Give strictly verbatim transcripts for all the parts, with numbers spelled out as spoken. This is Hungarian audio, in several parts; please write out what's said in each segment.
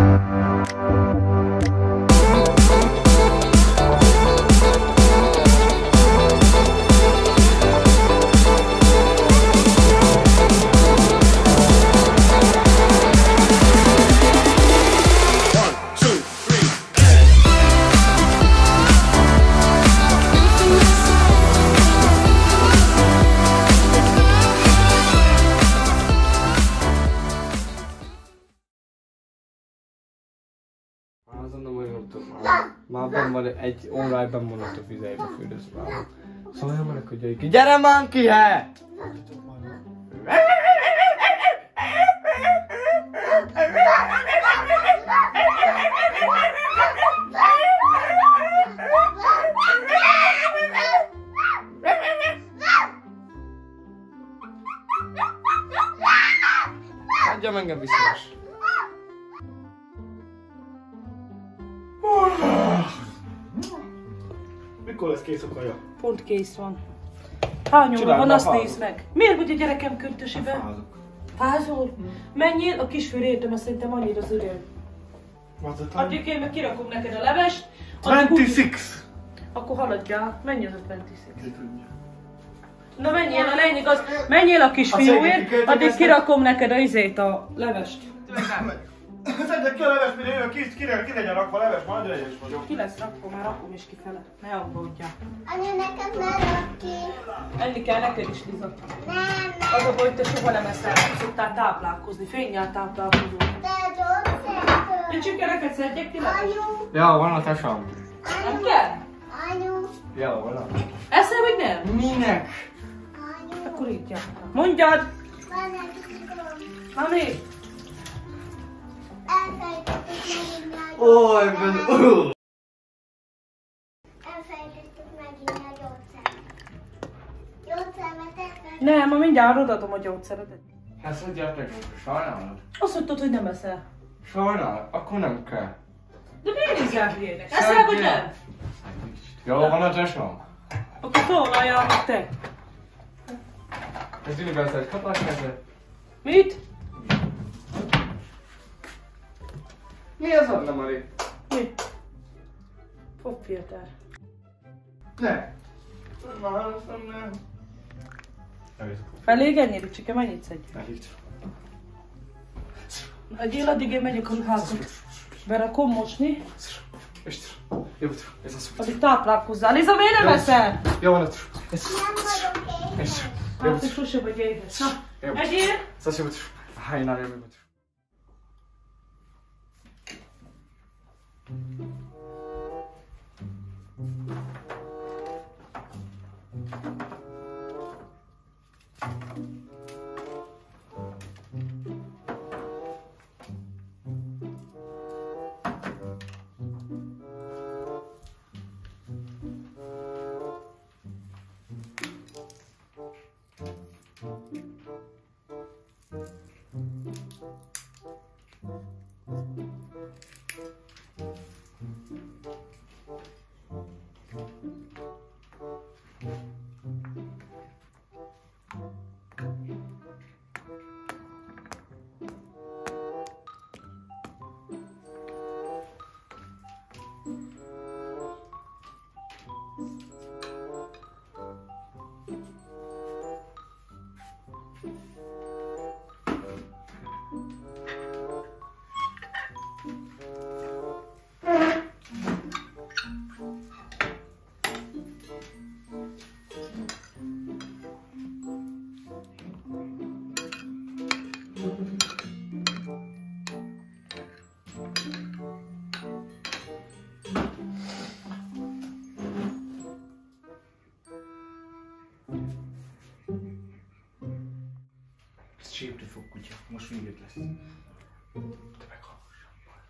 Már benn van egy óráig benn van ott a vizeibe fürdőszobában. Szóval elmenek, hogy jöjjön ki. Gyere már ki, he! Hagyjam engem biztos. Mikor lesz kész a kaja? Pont kész van. Hány óra van, azt nézd meg. Miért vagy a gyerekem köntösibe? Fázok. Fázol? Menjél, a kisfőr értem, azt szerintem annyira az idő. Addig én meg kirakom neked a levest. huszonhat! Akkor haladjál, menj az a huszonhat. Na menjél, a lényeg az, menjél a kisfiúért, addig kirakom neked a izét, a levest. Szedjek ki a leves, mire jön, ki, ki, ki legyen rakva a leves, majd ügyes vagyok. Ki lesz rakva, már rakom is kifele. Ne aggódjál. Anya, neked ne rak ki. Enni kell neked is, Liza. Nem, Az a baj, hogy te soha nem eszel, nem szoktál táplálkozni, fénnyel táplálkozol. de gyógyszertől. Én csak neked szedjek ki leves? Anyu, Ja, van a tesam. Nem kell? anyu, Ja, van a. Eszel vagy nem? Minek? anyu. Akkor így jár. Mondjad! Van egy tudom. Mami! Elfejtettük megint a Oj, gyógyszert. ben... Elfejtettük megint a gyógyszert. Gyógyszermet elfejtettük. Nem, ma mindjárt odaadom a gyógyszeredet. Hát szedjátok, sajnálod? Azt mondtad, hogy nem eszel. Sajnálod? Akkor nem kell. De miért nézel hülyének? Eszel vagy nem? Jó, van a tesam. Akkor szóvaljál meg te. Ez univerzális kapáskezdő. Mit? Mi az Anna Mari? Mi? Popfilter. Ne. Elég ennyire, Csike, mennyit szedj? Elég. Egyél, addig én megyek a ruhákat. Berakom mosni. Jó, ez az. Addig táplálkozzál. Liza, miért nem eszel? Jó, van ott. Nem vagyok éhes. Hát, te sose vagy éhes. Na, egyél? Sassi, jó. Háj, nem jön, jó. Csípni fog, kutya. Most mindjárt lesz. Te meghallgassam.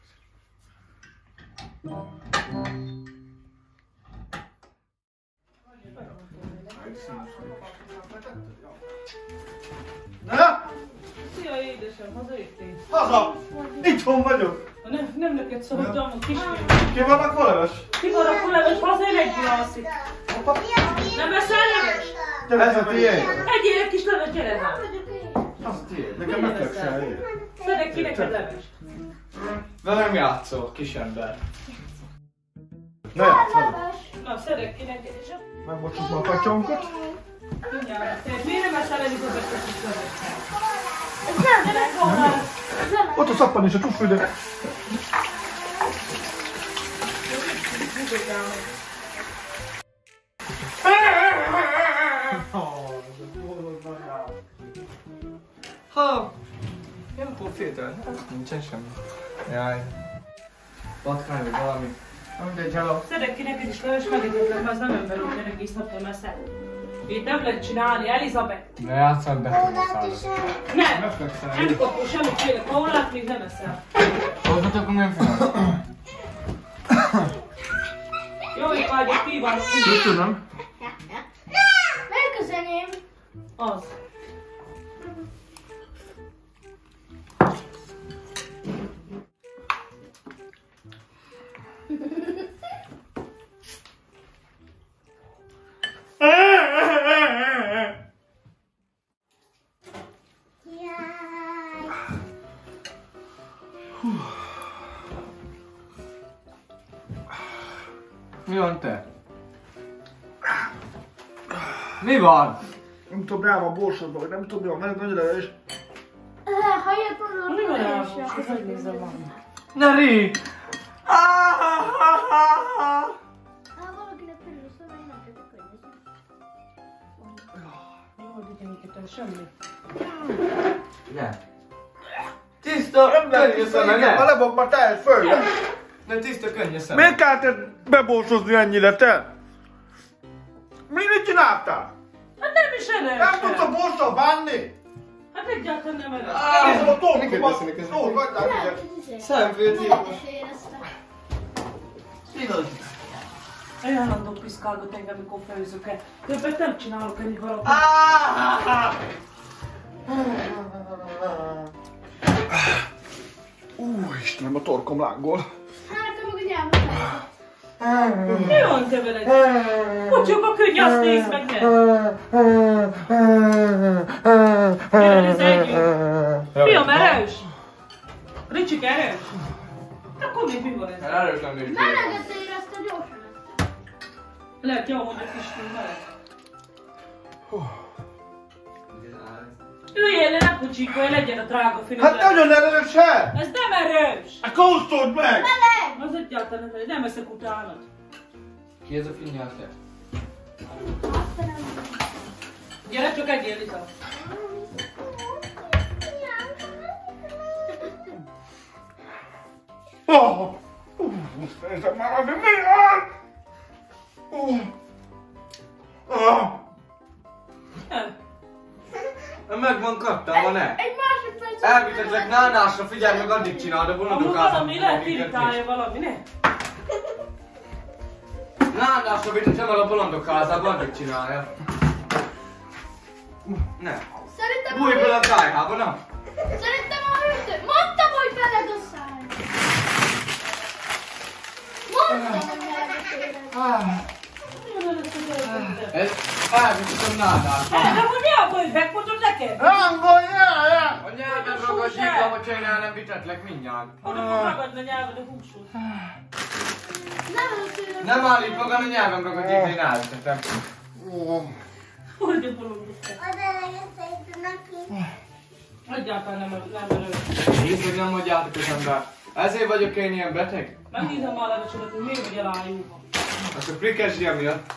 Na? Szia édesem, hazajöttél? Haza! Itthon vagyok! Nem, nem neked szóltam, a kisfiú. Ki vannak a leves? Ki van a leves, hazaér együtt alszik. Nem eszel leves? Ez a tiéd! Egyél egy kis leves, gyere már. Az a tiéd. Nekem meg kell kell. Szedek ki neked levest. Velem játszol, kisember. Ne játszol. Na, szedek ki neked is. Megbocsuk a katyonkat. Mindjárt. Miért nem eszel Elizabeth-et is szedek? Ez nem, de nem volna. Ott a szappan és a tuffüldő. Ha! Nem fog félteni. Nincsen semmi. Jaj. Patkány vagy valami. Mindegy, hello. Szedek ki neked is leves, megítetlen, mert az nem emberünk, mert egész napon messze. Itt nem lehet csinálni, Elizabeth. Ne játszad be. Kólát is el. Nem! Megfekszel. Nem kapol semmiféle kólát, még nem eszel. Hozzatok, nem fel. Jó, itt vagy, itt ki van. Köszönöm. Megköszönöm. Az. Jaj. Mi van te? Mi van? Nem tudom, rá van borsodba, vagy nem tudom, mi van, mert nagyon erős. Ha jött volna, Mi van akkor rá? is Ez hogy nézem van? Neri! Ha valakinek körül, szóval én nem tudok könyvezni. Jó, de minket semmi. Ne. Tiszta, Nem lehet könnyű vissza, szeme, igen, ha ne! lebog már te föl. Ne, tiszta, könnyű szeme. Miért kellett bebósozni ennyire, te? Mit csináltál? Hát nem is erős. Nem tudsz a borssal bánni? Hát egyáltalán nem erős. Ez a torkomat. Miket beszélnek ezek? Tóth, vagy rá, Lehet, ugye? hogy izé. Szemféltípus. Éreztem. Ajánlandó piszkálgat engem, mikor főzök el. Többet nem csinálok ennyi valakit. Úristenem, a torkom lángol. Hát, te meg a nyelvet. Mi van te veled? Kutyuk a könny, azt nézd meg ne! Gyere, ez együtt! Fiam, erős! Ricsik, erős! Akkor még mi van ez? Erős nem is. Meleget érezted gyorsan. Lehet, jó, mondja Kisnő, meleg. Üljél le, ne kucsikolj, legyen a drága finom. Hát nagyon erős, he? Ez nem erős! Hát kóstold meg! Meleg! Az egyáltalán nem erős, nem eszek utánat. Ki ez a finnyás te? Azt nem. Gyere, csak egyél itt. Oh! Nézzem már, azért mi van? Oh! Nem. Meg van kattálva, ne? Egy másodperc. Elvitetlek nánásra, figyelj meg, addig csinálod a Amúgy bolondokázat. valami lehet irritálja valami, ne? Nánásra vitetlem el a bolondokházába, addig csinálja. Ne. Szerintem Bújj bele a kájhába, na? Szerintem a hűtő. Mondtam, hogy veled a száj. Mondtam, hogy veled Ez elvitetem nánásra. De mondjál, hogy megmondod neked? Rangoljál! A nyelven ragadjékam, hogyha én el nem vitetlek mindjárt. Oda fog ragadni a nyelved a húsot. Nem hűtő. Nem állít magam, a nyelvem ragadjék, én elvitetem. Hogy a bolondot te? Oda legetszett neki. Egyáltalán nem, nem erős. Hisz, hogy nem mondjátok az ember. Ezért vagyok én ilyen beteg? Megnézem már a levesedet, hogy miért vagy elájulva. Akkor prikes ilyen miatt.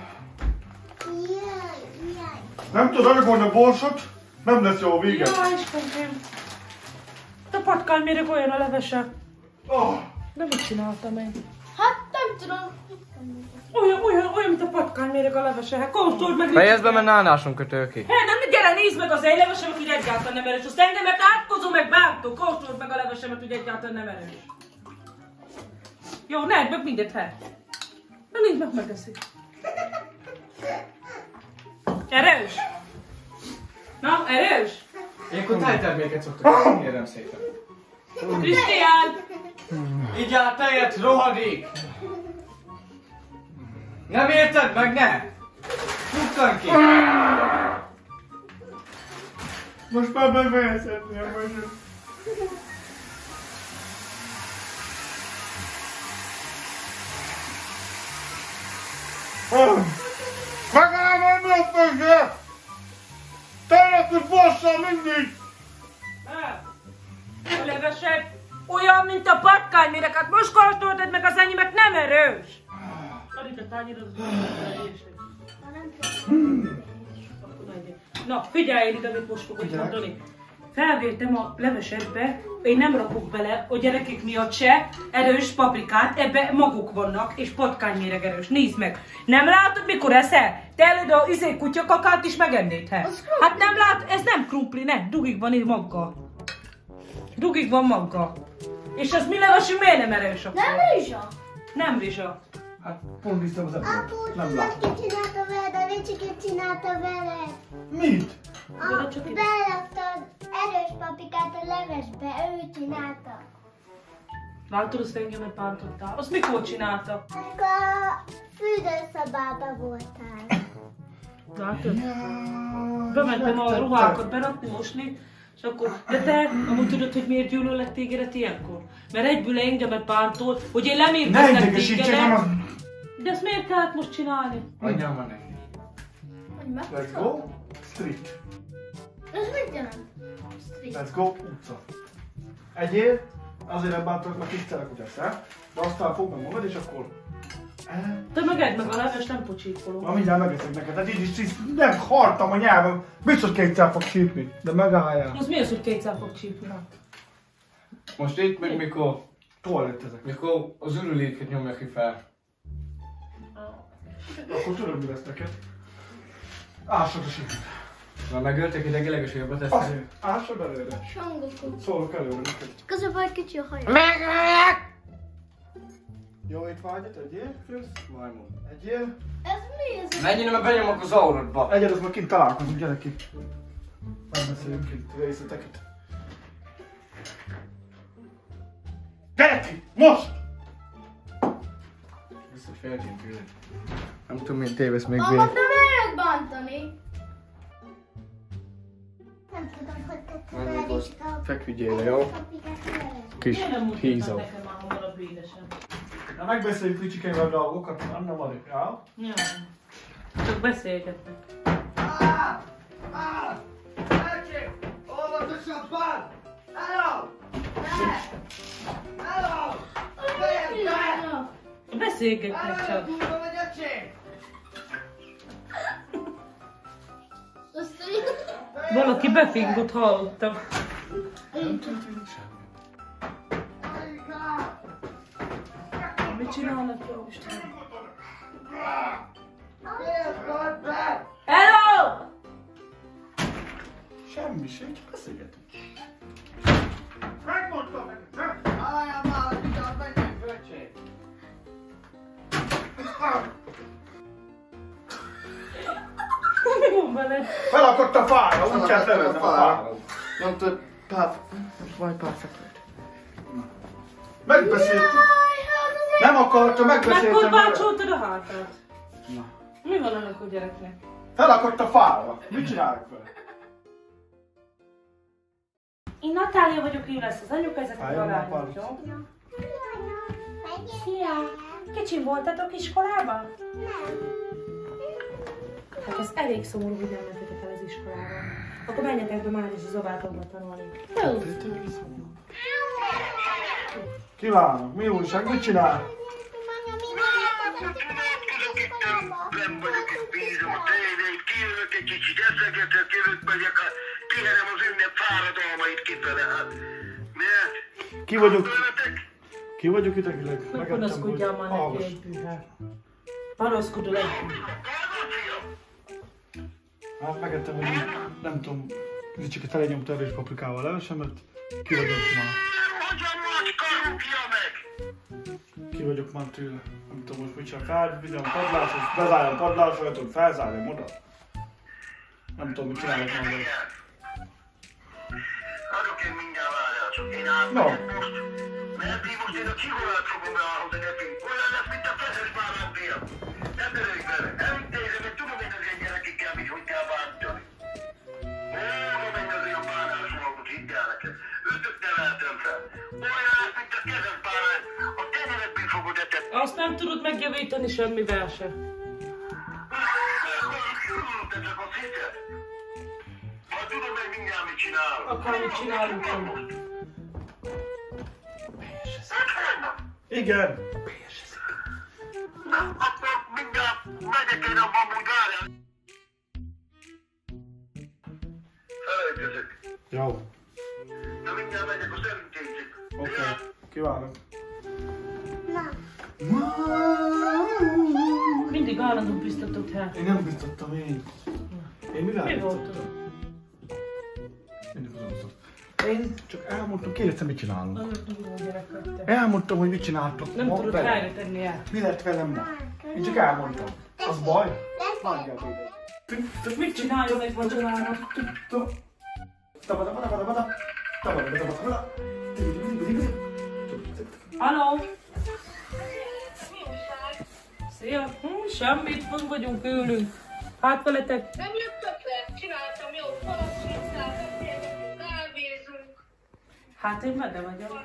Jaj, jaj. Nem tudod ragolni a borsot? Nem lesz jó a vége. Jaj, Istenkém. Te patkány, miért olyan a levese? Oh. De mit csináltam én? Hát nem tudom. Olyan, olyan, olyan, mint a patkány méreg a levese. Hát kóstold meg. Fejezd be, mert nánásunk kötő ki. Hé, nem, gyere, nézd meg az egy levesemet, hogy egyáltalán nem erős. Azt engemet átkozom, meg bántó. Kóstold meg a levesemet, hogy egyáltalán nem erős. Jó, ne edd meg mindent, hát. Na nézd meg, megeszik. Erős? Na, erős? Ilyenkor tejterméket szoktak, kérem szépen. Krisztián! Így áll tejet, rohadék! Nem érted meg, ne? Fukkan ki! Most már befejezhetném, most. Megállom, mi a főzse! Tényleg, hogy bosszal mindig! A levesed olyan, mint a patkányméreg, hát most kóstoltad meg az enyémet, nem erős! Add itt a tányérat, na, figyelj ide, amit most fogok mondani. Felvértem a levesedbe, én nem rakok bele a gyerekek miatt se erős paprikát, ebbe maguk vannak, és patkányméreg erős. Nézd meg! Nem látod, mikor eszel? Te előd a izé kutyakakát is megennéd, he? Hát nem lát, ez nem krumpli, ne, dugig van itt magga. Dugig van magga. És az mi levesünk miért nem erős akkor? Nem rizsa. Nem rizsa. Hát pont biztos az ebből. Apu, Nem látom. ki csinálta veled, a Ricsikét csinálta veled. Mit? Oda csak ide. Belerakta erős paprikát a levesbe, ő csinálta. Látod, azt engemet bántottál. Azt mikor csinálta? Amikor a fürdőszobában voltál. Látod? Bementem a ruhákat berakni, mosni, és akkor, de te, amúgy tudod, hogy miért gyűlöllek tégedet ilyenkor? Mert egyből engemet bántol, hogy én Ne lemérkezlek idegesítsen, nem tégedet. az... De ezt miért kellett most csinálni? Anyám van neki. Let's go. Street. Ez mit jelent? Let's go. Utca. Egyél, azért nem bántok, mert tisztelek, hogy eszel. De aztán fogd meg magad, és akkor... Te meg edd meg a leves, nem pocsíkolom. Ma mindjárt megeszek neked, hát így is így nem hartam a nyelvem. Biztos kétszer fog sípni, de megálljál. Az mi az, hogy kétszer fog csípni? Most itt meg mikor, Toalettezek. mikor az ürüléket nyomja ki fel. Akkor tudod, mi lesz neked. Ássad a sípet. Már megöltek idegileg, és jobbat tesznek. Azért, ássad előre. Sangokó. Szólok előre neked. Közben egy kicsi a hajam. Megöljek! Jó étvágyat, egyél, fősz. Majmon. Egyél. Ez mi ez? Menjél, mert benyomok az aurodba. Egyed, az már kint találkozunk, gyere ki. Megbeszéljünk kint részleteket. Gyere ki! Most! Vissza feltűnt tőled. Nem tudom, mint tévesz még Mama, végig. nem merjek bántani. Nem tudom, hogy tettem Majd el most is a feküdjél le, jó? paprikát levesbe. Kis Miért nem hízó. mutatod nekem már hamarabb édesen? Na megbeszéljük Ricsikeivel a dolgokat, Anna van itt, já? Ja. Csak beszélgetnek. Beszélgetnek csak. Azt így. Valaki befingott, hallottam. Nem történik semmi. Mit csinálnak, jó Isten? Hello! Semmi, sem, csak beszélgetünk. Megmondtam neked, nem? Mi van veled? Felakadt a fára, úgy kell levennem a fára. Nem tudod, pár... Majd pár fekvőt. Megbeszéltük. Nem akarta, megbeszéltem. Megkorbácsoltad a hátát. Na. Mi van annak a gyereknek? Felakadt a fára. Mit csinálok vele? Én Natália vagyok, én lesz az anyuka, ezek a Fájjon barányok, napalni. jó? Szia! Kicsim voltatok iskolában? Hát ez elég szomorú, hogy nem mentetek el az iskolába. Akkor menjetek be már is az Obátokba tanulni. Kívánok, mi újság, mit csinál? Nem vagyok itt, bízom a tévét, kijövök egy kicsit, eszegetek, jövök, megyek, a, kiherem az ünnep fáradalmait kifele, hát. Miért? Ki vagyok? Veletek? Ki vagyok idegileg? Hogy panaszkodjál már neki egy bűhel. Panaszkodol egy bűhel. Hát megettem, hogy nem tudom, Ricsiket telenyomta erős paprikával levesemet. Ki vagyok már. Hogyan macska rúgja meg? Ki vagyok már tőle. Nem tudom most mit csinál. Felvigyem a padláshoz, bezárjam a padlásra, tudom, felzárjam oda. Nem tudom mit csinálok már vele. Adok én mindjárt várjátok, én átmegyek most. Mert így most én a csigolát fogom ráhozni nekünk. Olyan lesz, mint a feszes bálátnél. Nem törőj vele. Elintézem, hogy tudom én az ilyen gyerekekkel, mit hogy kell bántani. Ó, nem menj az olyan bánásról, hogy hidd el neked. Ötök neve nem tudod megjavítani semmivel se. Te csak azt hiszed? Majd tudom meg mindjárt mit csinálok. Akkor mit csinálunk? Igen. Na, akkor mindjárt megyek én a bambulgárját. Felejtezek. Jó. De mindjárt megyek, azt elintézzük. Oké. Okay. Kívánok. Mindig állandóan biztatott el. Én nem biztottam én. Én mivel Mi volt biztottam? tudom? Mindig biztottam. Én csak elmondtam, kérdeztem, mit csinálunk. Nagyon durva gyerek vagy te. Elmondtam, hogy mit csináltok. Nem ma tudod velem. helyre tenni el. Mi lett velem ma? Én csak elmondtam. Az baj? Vágjál ide. Mit csináljon egy vacsorára? Halló? Szia! Hm, semmit, fönn vagyunk, ülünk. Hát veletek? Nem jöttök le, csináltam jó palacsintát, kávézunk. Hát én benne vagyok.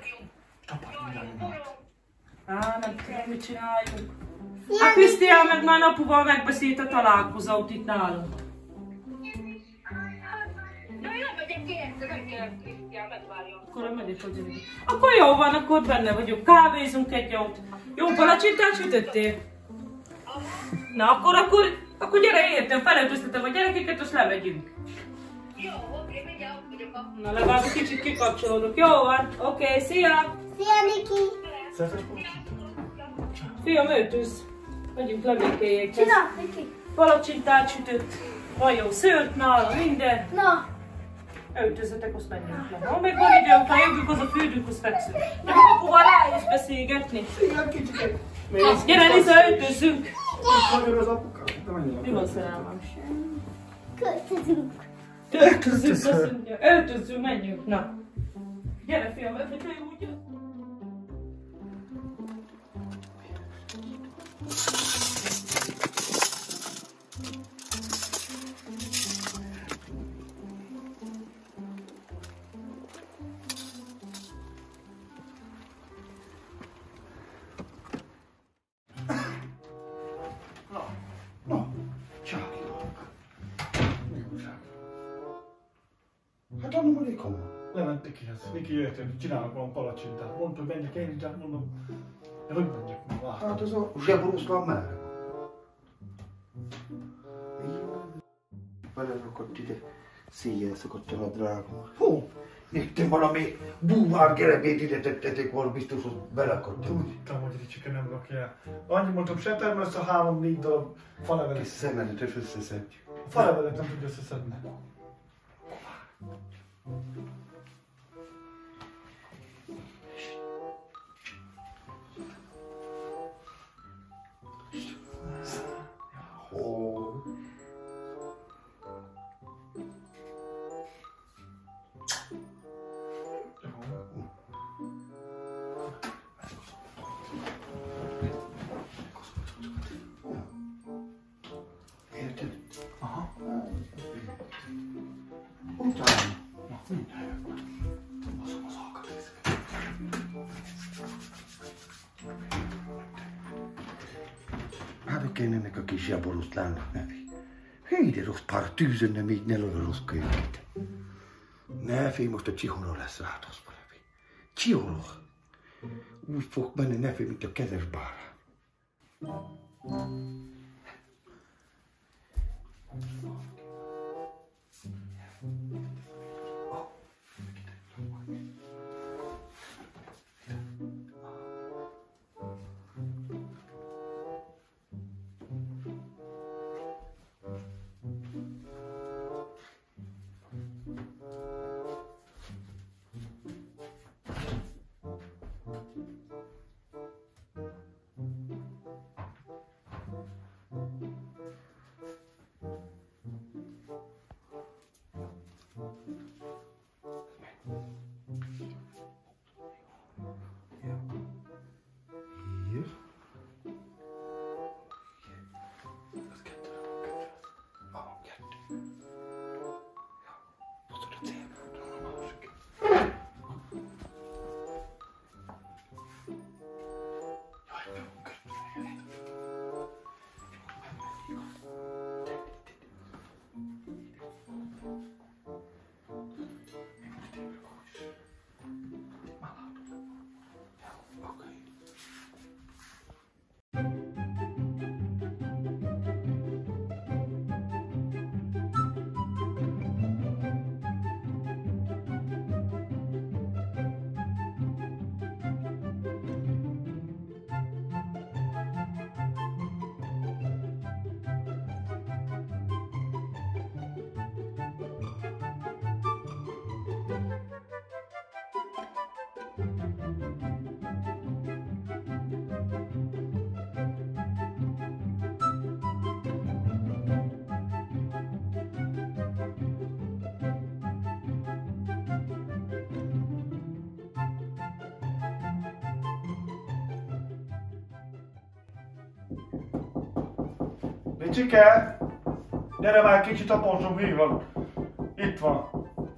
Á, nem tudom, mit csináljunk. A Krisztián meg már apuval megbeszélt a találkozót itt nálunk. De én nem megyek ki egyszer, nem kell Krisztián, megvárjon. Akkor nem megyek, hogy gyerek. Akkor jó van, akkor benne vagyok. Kávézunk egy jót. Jó palacsintát sütöttél? Na akkor, akkor, akkor gyere értem, felöltöztetem a gyerekeket, azt lemegyünk. Jó, oké, mindjárt ott vagyok a... Na legalább egy kicsit kikapcsolódok. Jó van, oké, okay, szia! Szia, Niki! Szeretes Fiam, öltöz. Megyünk lemékéjéket. Csinálj, Niki! Palacsintát sütött. Van jó szőrt nála, minden. Na! Öltözzetek, azt menjünk le. Ha meg van időnk, ha jövünk, az a fürdünk, azt fekszünk. De ha apuval rájössz beszélgetni. Ilyen kicsiket. Gyere, Liza, öltözzünk. Itt vagyok az apukám. De menjünk. Mi van, szerelmem? Költözünk. Öltözzünk, azt mondja. Öltözzünk, menjünk. Na. Gyere, fiam, öltözzünk, úgy jössz. Na, csákilak. Mi újság? Hát annyi maradékom van. Lement Nikihez. Niki jött, hogy csinálnak valami palacsintát. Mondta, hogy menjek én is, de hát mondom, de hogy menjek már, láttam. Hát ez a zseboroszlán merre? Belerakott ide. Széjjel szokott el a drágom. Hú, Néztem valami búvár gerebét ide tettetek volna, biztos, hogy belakott. tudtam, hogy Ricsike nem rakja el. Annyi mondtam, se termel össze három-négy darab falevelet. Kis szemeletes összeszedjük. A falevelet nem tudja összeszedni. Ó. Érted? Aha. Utána. Na, mindjárt. Baszom az alkatrészeket. Hát kéne ennek a kis zseboroszlánnak nevi. Hé, de rossz pár tűzön, nem így ne lövöl rossz kölyöket. Ne félj, most a csihora lesz rád, azt valami. Csihora. Úgy fog menni, ne félj, mint a kezes bárán. Ricsike! Gyere már kicsit aposom, mi van? Itt van.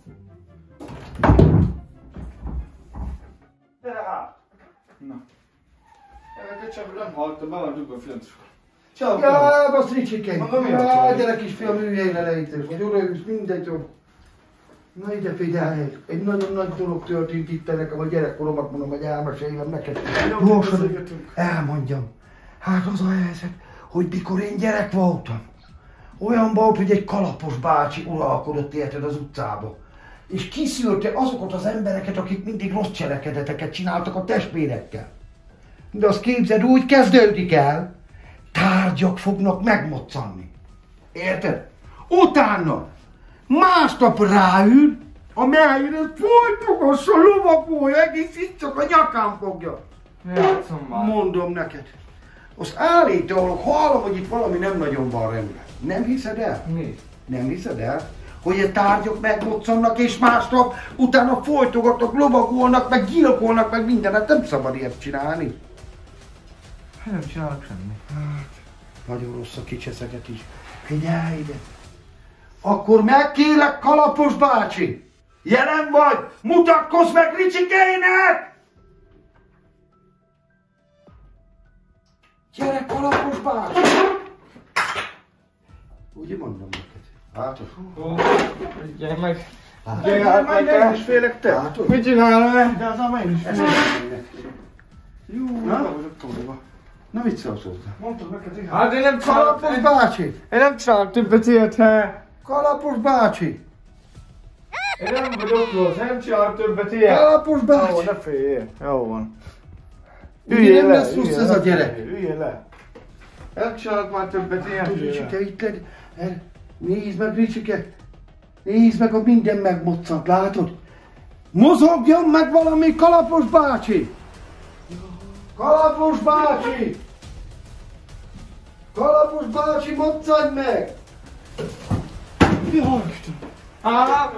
Gyere hát! Na. Ezeket sem nem hallottam, be van dugva a filmszor. Ciao! Ja, basz Ricsike! Mondom, mi a Ja, csaj? gyere kisfiam, üljél lejtős, vagy odaülsz, mindegy, jó. Na ide figyelj, egy nagyon nagy dolog történt itt nekem a gyerekkoromat, mondom, hogy elmeséljem neked. Gyorsan elmondjam. Hát az a helyzet, hogy mikor én gyerek voltam, olyan volt, hogy egy kalapos bácsi uralkodott érted az utcába. És kiszűrte azokat az embereket, akik mindig rossz cselekedeteket csináltak a testvérekkel. De azt képzeld, úgy kezdődik el, tárgyak fognak megmoccanni. Érted? Utána másnap ráül, a mellére folytogasson lovagolja, egész itt csak a nyakán fogja. Játszom már. Mondom neked. Azt állítólag hallom, hogy itt valami nem nagyon van rendben. Nem hiszed el? Mi? Nem hiszed el? Hogy a tárgyak megmoccannak és másnap utána folytogatnak, lovagolnak, meg gyilkolnak, meg mindenet. Nem szabad ilyet csinálni. Nem csinálok semmi. Hát, nagyon rossz a kicseszeget is. Figyelj ide! Akkor megkérlek, kalapos bácsi! Jelen vagy! Mutatkozz meg Ricsikének! Gyere, kalapos bácsi! Úgy mondom neked. Látod? Ó, gyere meg. Látod? Gyere, hát meg Én is félek te. Látod? Mit csinálom el? De az ám én is Ez félek. Jó, Na? Nem vagyok tolva. na mit szólsz hozzá? Mondtad neked, igen. Hát én nem csinálok. Kalapos bácsi! Én nem csinálok többet ilyet, he. Kalapos bácsi! Én nem vagyok rossz, nem csinálok többet ilyet. Kalapos Jó, bácsi! ne féljél. Jó van. Ugye nem lesz rossz ez a gyerek? Üljél le. Nem csinálok már többet ilyet. Tudod, Ricsike, itt legy... el- Nézd meg, Ricsike! Nézd meg, a minden megmoccant, látod? Mozogjon meg valami, kalapos bácsi! Kalapos bácsi! Kalapos bácsi, moccanj meg! Jaj, Istenem. Á,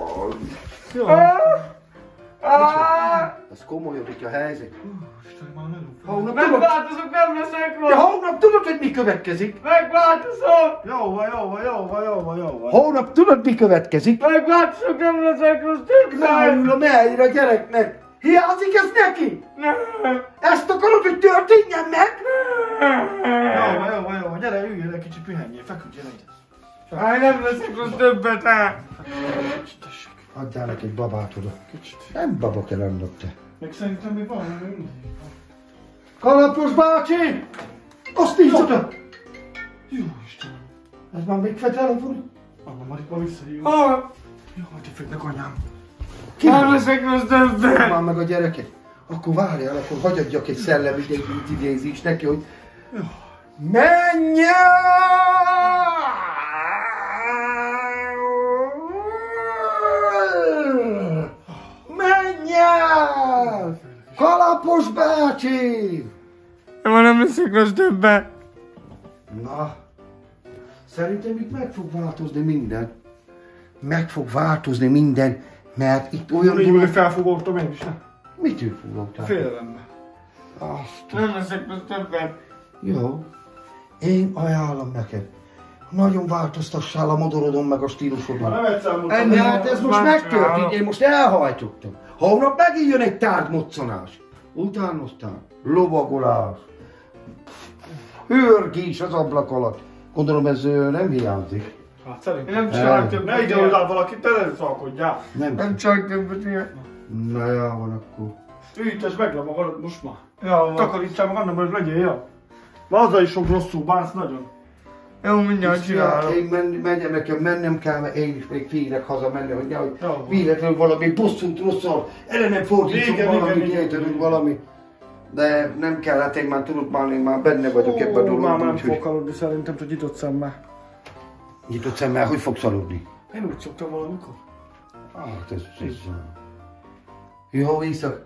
Ez komolyabdik a helyzet. Istenem, már nagyon félek. Hónap tudod, megváltozok, nem leszek ja, rossz. hónap tudod, hogy mi következik? Megváltozok. Jó van, jó van, jó van, jó van, jó van. Hónap tudod, mi következik? Megváltozok, nem leszek rossz. Több Ráül a mellére a gyereknek. Hiányzik ez neki? Nem. Ezt akarod, hogy történjen meg? Jó van, jó van, jó van. Gyere, üljél le, kicsit pihenjél, feküdjél ide. Á, nem leszek rossz többet, á. Kicsit tessék. Adjál neki egy babát oda. Kicsit. Nem baba kell annak te. Még szerintem még van, még mindig. Kalapos bácsi! Azt nincs oda! Jó Istenem. Ez már még fel telefon? Abba Marika visszahív. Ah, Jó, hogy félnek anyám. Ki nem van? leszek rossz többet. Már meg a gyereket. Akkor várjál, akkor hagyadjak egy szellemi idézést neki, hogy... Menj el! Menj el! Kalapos bácsi! Ma nem leszek rossz többet. Na, szerintem itt meg fog változni minden. Meg fog változni minden, mert itt olyan Úgy, dolog... hogy felfogottam én is, ne? Mit ő fogoltál? Félelembe. Azt. Nem leszek rossz többet. Jó. Én ajánlom neked. Nagyon változtassál a modorodon meg a Ha stílusodon. nem egyszer mondtam. Ennyi, hát ez most Már megtörtént, csinálom. én most elhajtottam. Holnap megint jön egy tárgymoccanás. Utána aztán lovagolás. Hőrgés az ablak alatt. Gondolom ez ö, nem hiányzik. Hát Én szerintem. nem csinálok többet. Ne ide oldál valakit, te ne szalkodjál. Nem. Nem csinálok többet ilyet. Na jó, van akkor. Ügyítés meg le magadat most már. Jó, van. Takarítsál meg annak, hogy legyél, jó? Mert azzal is sok rosszul bánsz nagyon. Jó, mindjárt csinálom. Én men, menjem, nekem mennem kell, mert én is még félek hazamenni, hogy nehogy Jó van. véletlenül valami bosszút rosszal, ellenem fordítsuk Igen, valamit, igen, igen, érted, igen. valami. De nem kell, hát én már tudod, már én már benne vagyok ebben a Ó, már dologban, nem úgyhogy fogok aludni szerintem, hogy nyitott szemmel. nyitott szemmel, hogy fogsz aludni? Én úgy szoktam valamikor. Hát ez, ez... Jó, éjszak.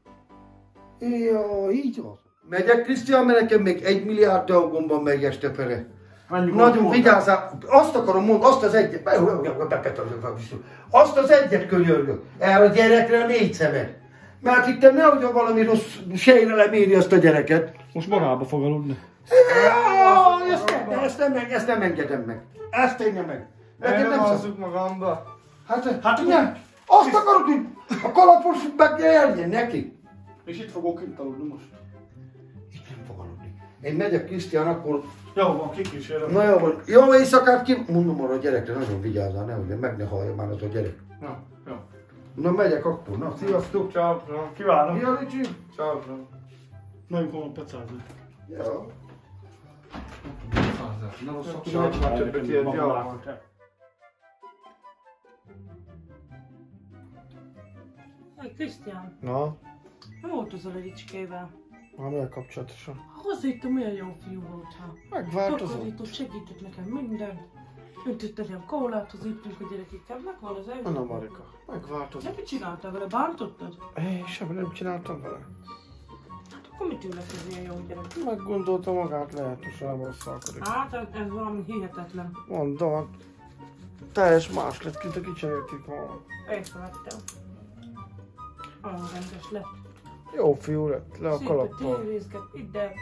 Jó, így van. Megyek, Krisztián, mert nekem még egy milliárd dolgom van meg este fele. Menjünk Nagyon ott vigyázzál, azt akarom mondani, azt az egyet, azt az egyet könyörgök, erre a gyerekre a négy szemed. Mert itt nehogy valami rossz sejrelem éri azt a gyereket. Most magába fog aludni. Jaj, Ezt nem, ezt nem, meg- ezt nem engedem meg. Ezt tényleg meg. Neked Én nem nem szabad. alszok magamba. Hát, Hát hát nem. Azt akarod, hogy a kalapos meg jeljen neki. És itt fogok kint aludni most. Itt nem fog aludni. Én megyek, Krisztián, akkor... Jó van, kikísérem. Na jó van. Jó éjszakát ki... Mondom arra a gyerekre, nagyon vigyázzál, nehogy meg ne hallja már az a gyerek. Jó, jó. Na megyek akkor, na. Sziasztok. Ciao, bro. Kívánom. Ja, Ricsi. Ciao, bro. Nagyon fogom pecázni. Ja. Na, rossz Csak Ciao, már többet ilyen dialog. Hey, Krisztián, Na, mi volt az a Ricsikével? amivel kapcsolatosan? Hozzá itt milyen jó fiú volt, ha. Megváltozott. Takarított, segített nekem mindent. Öntött nekem kólát, az írtunk a gyerekekkel, meg van az első. Anna Marika, megváltozott. De mit csináltál vele? Bántottad? Én semmi nem csináltam vele. Hát akkor mitől lett ez ilyen jó gyerek? Meggondolta magát, lehet, hogy nem rosszalkodik. Hát ez, ez valami hihetetlen. Mondom, hát teljes más lett, kint a kicserélték volna. Észrevettem. Olyan rendes lett. Jó fiú lett, le a Szépen kalappal. tévézget, ide.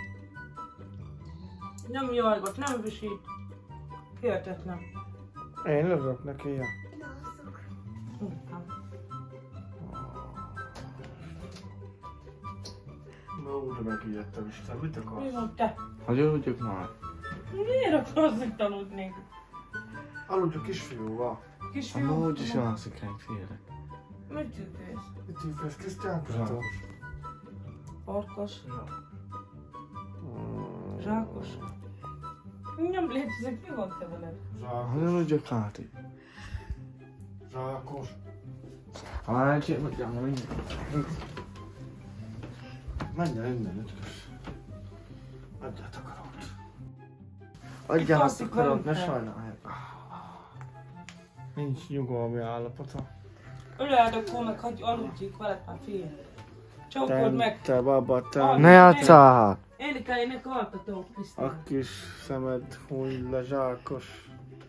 Nem jajgat, nem visít. Hihetetlen. Én örülök neki, ja. Után. Na úgy megijedtem, Isten, mit akarsz? Mi van te? Hogy aludjuk már. Miért akarsz itt aludni? Aludjuk kisfiúval. Kisfiú? Amúgy is alszik egy félek. Mit tűkölsz? Mit hívsz, Krisztián? Zsákos. Farkas? Ja. Zsákos? Nem létezik, mi van te veled? Hogy aludjuk hát így. Zsákos. Hát, én mondjam, hogy menjen innen, ütkös. Adját a karót. Adjál azt a alszik karót, ne velünk, te. sajnálj. Nincs nyugalmi állapota. Öleld akkor meg, hagyj aludjék veled már fél. Csókold meg. Te baba, te. Aludj, Ne ne. játsszál! Énekeljenek altatók, Krisztián. A kis szemed huny le, zsákos.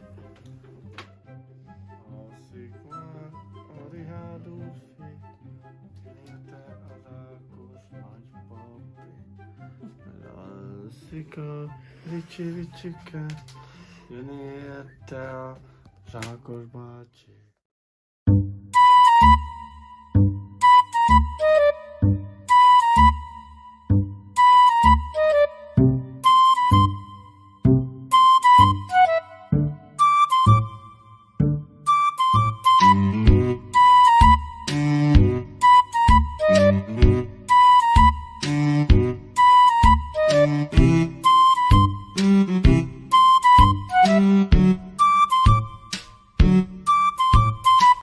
Alszik már a rihádó fény, te a zsákos nagypapi. Alszik a ricsi ricsike, jön érte a zsákos bácsi.